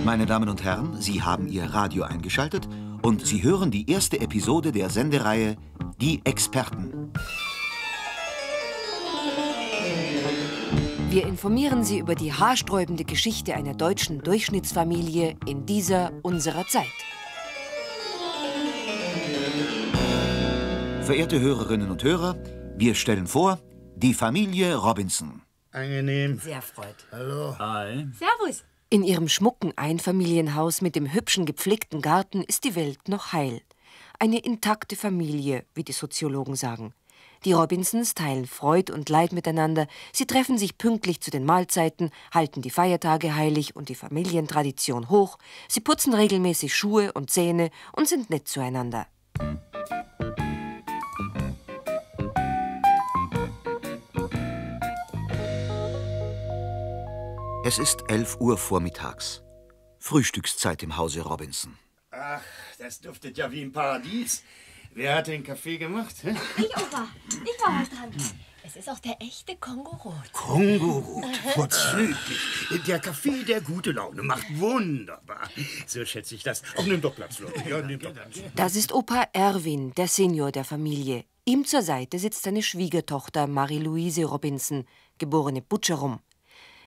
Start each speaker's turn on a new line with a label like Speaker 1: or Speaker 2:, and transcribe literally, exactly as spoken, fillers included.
Speaker 1: Meine Damen und Herren, Sie haben Ihr Radio eingeschaltet und Sie hören die erste Episode der Sendereihe Die Experten.
Speaker 2: Wir informieren Sie über die haarsträubende Geschichte einer deutschen Durchschnittsfamilie in dieser unserer Zeit.
Speaker 1: Verehrte Hörerinnen und Hörer, wir stellen vor, die Familie Robinson.
Speaker 3: Angenehm.
Speaker 2: Sehr freut.
Speaker 3: Hallo.
Speaker 4: Hi.
Speaker 5: Servus.
Speaker 2: In ihrem schmucken Einfamilienhaus mit dem hübschen gepflegten Garten ist die Welt noch heil. Eine intakte Familie, wie die Soziologen sagen. Die Robinsons teilen Freud und Leid miteinander. Sie treffen sich pünktlich zu den Mahlzeiten, halten die Feiertage heilig und die Familientradition hoch. Sie putzen regelmäßig Schuhe und Zähne und sind nett zueinander.
Speaker 1: Es ist elf Uhr vormittags. Frühstückszeit im Hause Robinson.
Speaker 3: Ach, das duftet ja wie im Paradies. Wer hat den Kaffee gemacht? Hä?
Speaker 5: Ich, Opa. Ich war was dran. Es ist auch der echte Kongo-Rot.
Speaker 3: Kongo-Rot, vorzüglich. Der Kaffee der gute Laune macht wunderbar. So schätze ich das. Auch nimm doch Platz, Leute. Ja, nimm doch Platz.
Speaker 2: Das ist Opa Erwin, der Senior der Familie. Ihm zur Seite sitzt seine Schwiegertochter Marie-Louise Robinson, geborene Butscherum.